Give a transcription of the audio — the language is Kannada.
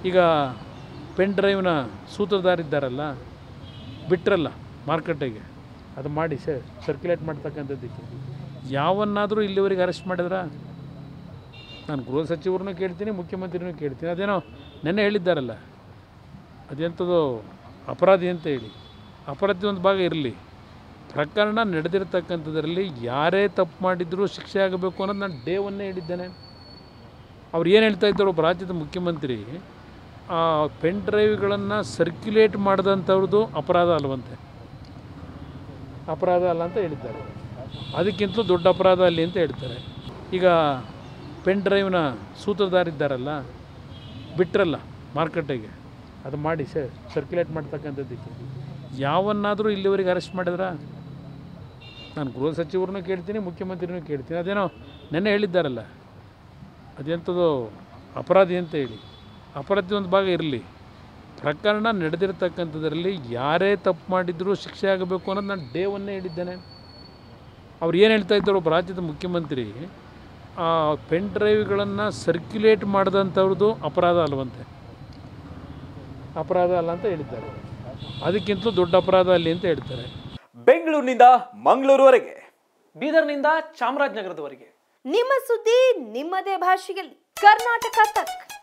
ಈಗ ಪೆನ್ ಡ್ರೈವ್ನ ಸೂತ್ರಧಾರಿದ್ದಾರಲ್ಲ ಬಿಟ್ಟರಲ್ಲ ಮಾರ್ಕೆಟಿಗೆ, ಅದು ಮಾಡಿ ಸರ್ಕ್ಯುಲೇಟ್ ಮಾಡ್ತಕ್ಕಂಥದ್ದಕ್ಕೆ ಯಾವನ್ನಾದರೂ ಇಲ್ಲಿವರೆಗೆ ಅರೆಸ್ಟ್ ಮಾಡಿದ್ರ? ನಾನು ಗೃಹ ಸಚಿವರನ್ನು ಕೇಳ್ತೀನಿ, ಮುಖ್ಯಮಂತ್ರಿನೂ ಕೇಳ್ತೀನಿ. ಅದೇನೋ ನೆನ್ನೆ ಹೇಳಿದ್ದಾರಲ್ಲ, ಅದೆಂಥದ್ದು ಅಪರಾಧಿ ಅಂತ ಹೇಳಿ. ಅಪರಾಧಿ ಒಂದು ಭಾಗ ಇರಲಿ, ಪ್ರಕರಣ ನಡೆದಿರ್ತಕ್ಕಂಥದ್ರಲ್ಲಿ ಯಾರೇ ತಪ್ಪು ಮಾಡಿದರೂ ಶಿಕ್ಷೆ ಆಗಬೇಕು ಅನ್ನೋದು ನಾನು ಡೇ ಒನ್ನೇ ಹೇಳಿದ್ದೇನೆ. ಅವ್ರು ಏನು ಹೇಳ್ತಾ ಇದ್ದಾರೆ, ಒಬ್ಬ ರಾಜ್ಯದ ಮುಖ್ಯಮಂತ್ರಿ ಆ ಪೆನ್ ಡ್ರೈವ್ಗಳನ್ನು ಸರ್ಕ್ಯುಲೇಟ್ ಮಾಡಿದಂಥವ್ರದ್ದು ಅಪರಾಧ ಅಲ್ಲವಂತೆ, ಅಪರಾಧ ಅಲ್ಲ ಅಂತ ಹೇಳಿದ್ದಾರೆ. ಅದಕ್ಕಿಂತಲೂ ದೊಡ್ಡ ಅಪರಾಧ ಅಲ್ಲಿ ಅಂತ ಹೇಳ್ತಾರೆ. ಈಗ ಪೆನ್ ಡ್ರೈವ್ನ ಸೂತ್ರಧಾರಿದ್ದಾರಲ್ಲ ಬಿಟ್ಟರಲ್ಲ ಮಾರ್ಕೆಟಿಗೆ, ಅದು ಮಾಡಿ ಸರ್ಕ್ಯುಲೇಟ್ ಮಾಡ್ತಕ್ಕಂಥದ್ದಕ್ಕೆ ಯಾವನ್ನಾದರೂ ಇಲ್ಲಿವರೆಗೆ ಅರೆಸ್ಟ್ ಮಾಡಿದ್ರ? ನಾನು ಗೃಹ ಸಚಿವರನ್ನು ಕೇಳ್ತೀನಿ, ಮುಖ್ಯಮಂತ್ರಿನೂ ಕೇಳ್ತೀನಿ. ಅದೇನೋ ನೆನ್ನೆ ಹೇಳಿದ್ದಾರಲ್ಲ, ಅದೆಂಥದ್ದು ಅಪರಾಧಿ ಅಂತ ಹೇಳಿ. ಅಪರಾಧಿ ಒಂದು ಭಾಗ ಇರಲಿ, ಪ್ರಕರಣ ನಡೆದಿರ್ತಕ್ಕಂಥದ್ರಲ್ಲಿ ಯಾರೇ ತಪ್ಪು ಮಾಡಿದರೂ ಶಿಕ್ಷೆ ಆಗಬೇಕು ಅನ್ನೋದು ನಾನು ಡೇ ಒನ್ನೇ ಹೇಳಿದ್ದೇನೆ. ಅವ್ರು ಏನು ಹೇಳ್ತಾ ಇದ್ದಾರೆ, ಒಬ್ಬ ರಾಜ್ಯದ ಮುಖ್ಯಮಂತ್ರಿ ಆ ಪೆನ್ ಡ್ರೈವ್ಗಳನ್ನು ಸರ್ಕ್ಯುಲೇಟ್ ಮಾಡಿದಂಥವ್ರದ್ದು ಅಪರಾಧ ಅಲ್ಲವಂತೆ, ಅಪರಾಧ ಅಲ್ಲ ಅಂತ ಹೇಳಿದ್ದಾರೆ. ಅದಕ್ಕಿಂತಲೂ ದೊಡ್ಡ ಅಪರಾಧ ಅಲ್ಲಿ ಅಂತ ಹೇಳ್ತಾರೆ. ಬೆಂಗಳೂರಿನಿಂದ ಮಂಗಳೂರುವರೆಗೆ, ಬೀದರ್ನಿಂದ ಚಾಮರಾಜನಗರದವರೆಗೆ ನಿಮ್ಮ ಸುದ್ದಿ ನಿಮ್ಮದೇ ಭಾಷೆಯಲ್ಲಿ ಕರ್ನಾಟಕ ತಕ್.